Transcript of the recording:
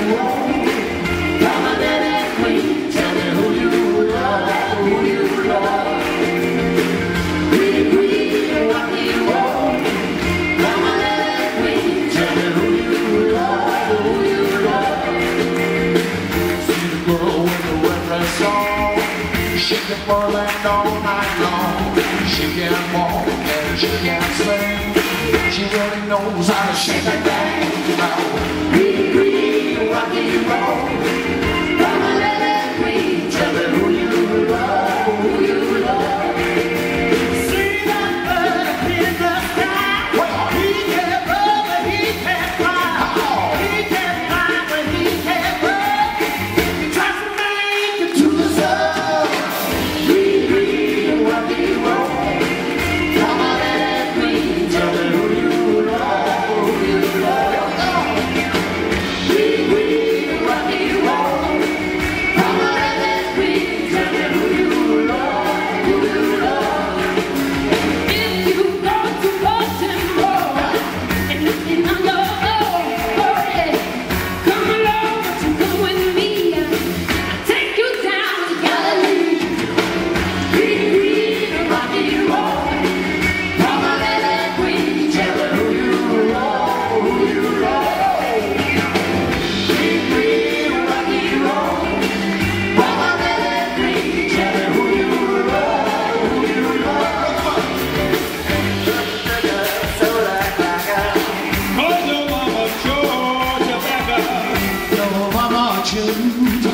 She can whirling all night long. She can walk and she can sing. She really knows how to shake that thing. Green, rock and roll. Come on, let it green. Tell me who you love, who you love. See that bird up in the sky. Well, he can't run, but he can't fly. He can't fly, but he can't run. He tries to make it to the sun. Choose